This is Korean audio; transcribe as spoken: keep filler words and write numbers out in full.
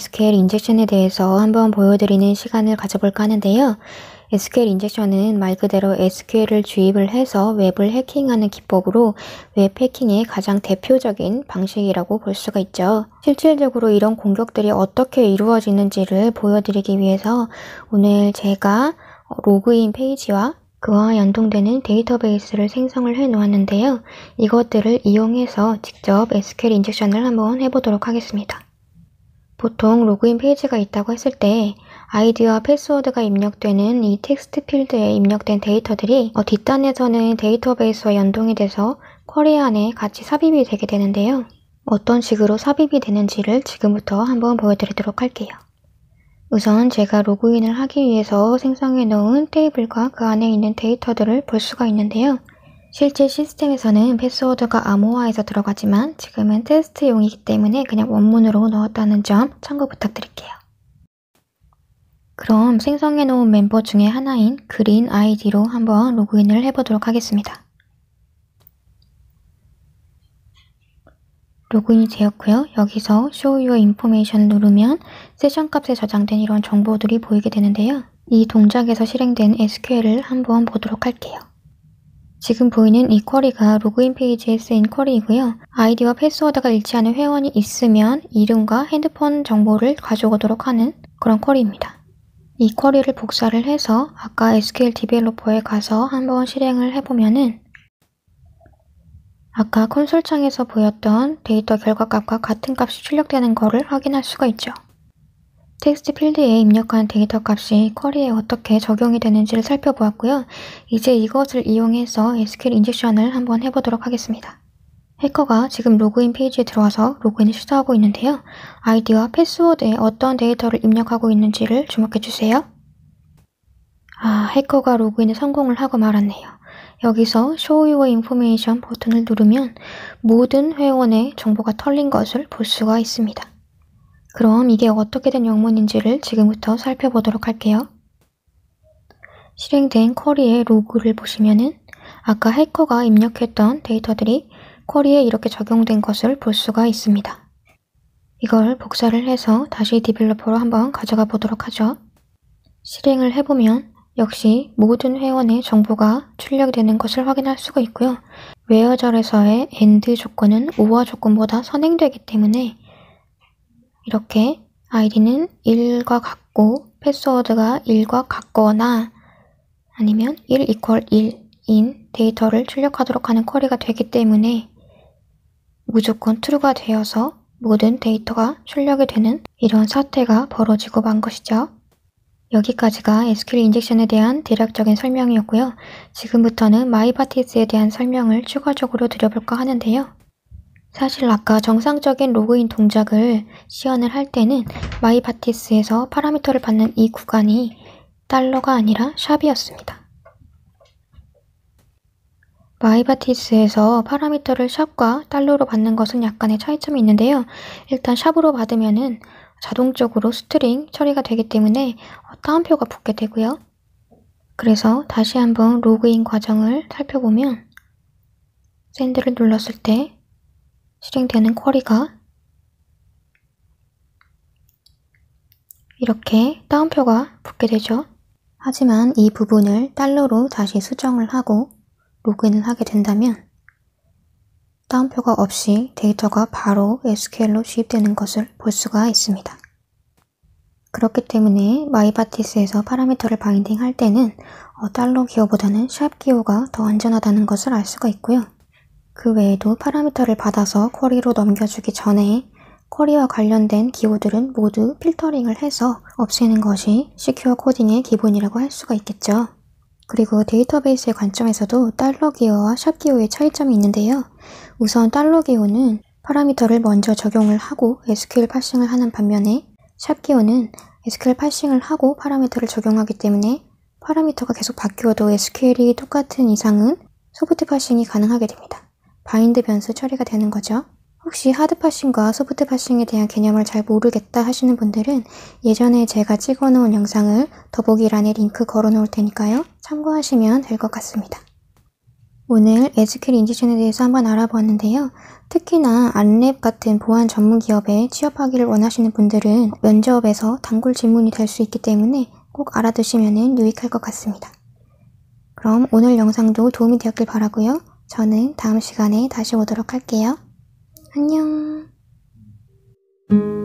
에스큐엘 인젝션에 대해서 한번 보여드리는 시간을 가져볼까 하는데요. 에스큐엘 인젝션은 말 그대로 에스큐엘을 주입을 해서 웹을 해킹하는 기법으로 웹 해킹의 가장 대표적인 방식이라고 볼 수가 있죠. 실질적으로 이런 공격들이 어떻게 이루어지는지를 보여드리기 위해서 오늘 제가 로그인 페이지와 그와 연동되는 데이터베이스를 생성을 해 놓았는데요. 이것들을 이용해서 직접 에스큐엘 인젝션을 한번 해보도록 하겠습니다. 보통 로그인 페이지가 있다고 했을 때 아이디와 패스워드가 입력되는 이 텍스트 필드에 입력된 데이터들이 어, 뒷단에서는 데이터베이스와 연동이 돼서 쿼리 안에 같이 삽입이 되게 되는데요. 어떤 식으로 삽입이 되는지를 지금부터 한번 보여드리도록 할게요. 우선 제가 로그인을 하기 위해서 생성해 놓은 테이블과 그 안에 있는 데이터들을 볼 수가 있는데요. 실제 시스템에서는 패스워드가 암호화해서 들어가지만 지금은 테스트용이기 때문에 그냥 원문으로 넣었다는 점 참고 부탁드릴게요. 그럼 생성해 놓은 멤버 중에 하나인 그린 아이디로 한번 로그인을 해보도록 하겠습니다. 로그인이 되었고요. 여기서 Show Your Information 누르면 세션 값에 저장된 이런 정보들이 보이게 되는데요. 이 동작에서 실행된 에스큐엘을 한번 보도록 할게요. 지금 보이는 이 쿼리가 로그인 페이지에 쓰인 쿼리이고요. 아이디와 패스워드가 일치하는 회원이 있으면 이름과 핸드폰 정보를 가져오도록 하는 그런 쿼리입니다. 이 쿼리를 복사를 해서 아까 에스큐엘 디벨로퍼에 가서 한번 실행을 해보면은 아까 콘솔 창에서 보였던 데이터 결과값과 같은 값이 출력되는 것을 확인할 수가 있죠. 텍스트 필드에 입력한 데이터 값이 쿼리에 어떻게 적용이 되는지를 살펴보았고요. 이제 이것을 이용해서 에스큐엘 인젝션을 한번 해보도록 하겠습니다. 해커가 지금 로그인 페이지에 들어와서 로그인을 시도하고 있는데요. 아이디와 패스워드에 어떤 데이터를 입력하고 있는지를 주목해주세요. 아, 해커가 로그인에 성공을 하고 말았네요. 여기서 Show Your Information 버튼을 누르면 모든 회원의 정보가 털린 것을 볼 수가 있습니다. 그럼 이게 어떻게 된 영문인지를 지금부터 살펴보도록 할게요. 실행된 쿼리의 로그를 보시면은 아까 해커가 입력했던 데이터들이 쿼리에 이렇게 적용된 것을 볼 수가 있습니다. 이걸 복사를 해서 다시 디벨로퍼로 한번 가져가 보도록 하죠. 실행을 해보면 역시 모든 회원의 정보가 출력되는 것을 확인할 수가 있고요. 웨어절에서의 AND 조건은 오어 조건보다 선행되기 때문에 이렇게 아이디는 일과 같고 패스워드가 일과 같거나 아니면 일 이퀄 일인 데이터를 출력하도록 하는 쿼리가 되기 때문에 무조건 true가 되어서 모든 데이터가 출력이 되는 이런 사태가 벌어지고 만 것이죠. 여기까지가 에스큐엘 인젝션에 대한 대략적인 설명이었고요. 지금부터는 마이바티스에 대한 설명을 추가적으로 드려볼까 하는데요. 사실 아까 정상적인 로그인 동작을 시연을 할 때는 마이바티스에서 파라미터를 받는 이 구간이 달러가 아니라 샵이었습니다. 마이바티스에서 파라미터를 샵과 달러로 받는 것은 약간의 차이점이 있는데요. 일단 샵으로 받으면은 자동적으로 스트링 처리가 되기 때문에 따옴표가 붙게 되고요. 그래서 다시 한번 로그인 과정을 살펴보면 샌드를 눌렀을 때 실행되는 쿼리가 이렇게 따옴표가 붙게 되죠. 하지만 이 부분을 달러로 다시 수정을 하고 로그인을 하게 된다면 따옴표가 없이 데이터가 바로 에스큐엘로 주입되는 것을 볼 수가 있습니다. 그렇기 때문에 마이바티스에서 파라미터를 바인딩 할 때는 달러 기호보다는 샵 기호가 더 안전하다는 것을 알 수가 있고요. 그 외에도 파라미터를 받아서 쿼리로 넘겨주기 전에 쿼리와 관련된 기호들은 모두 필터링을 해서 없애는 것이 시큐어 코딩의 기본이라고 할 수가 있겠죠. 그리고 데이터베이스의 관점에서도 달러 기호와 샵 기호의 차이점이 있는데요. 우선 달러 기호는 파라미터를 먼저 적용을 하고 에스큐엘 파싱을 하는 반면에 샵 기호는 에스큐엘 파싱을 하고 파라미터를 적용하기 때문에 파라미터가 계속 바뀌어도 에스큐엘이 똑같은 이상은 소프트 파싱이 가능하게 됩니다. 바인드 변수 처리가 되는 거죠. 혹시 하드 파싱과 소프트 파싱에 대한 개념을 잘 모르겠다 하시는 분들은 예전에 제가 찍어 놓은 영상을 더보기란에 링크 걸어 놓을 테니까요. 참고하시면 될 것 같습니다. 오늘 에스큐엘 인젝션에 대해서 한번 알아보았는데요. 특히나 안랩 같은 보안 전문 기업에 취업하기를 원하시는 분들은 면접에서 단골 질문이 될 수 있기 때문에 꼭 알아두시면 유익할 것 같습니다. 그럼 오늘 영상도 도움이 되었길 바라고요. 저는 다음 시간에 다시 오도록 할게요. 안녕.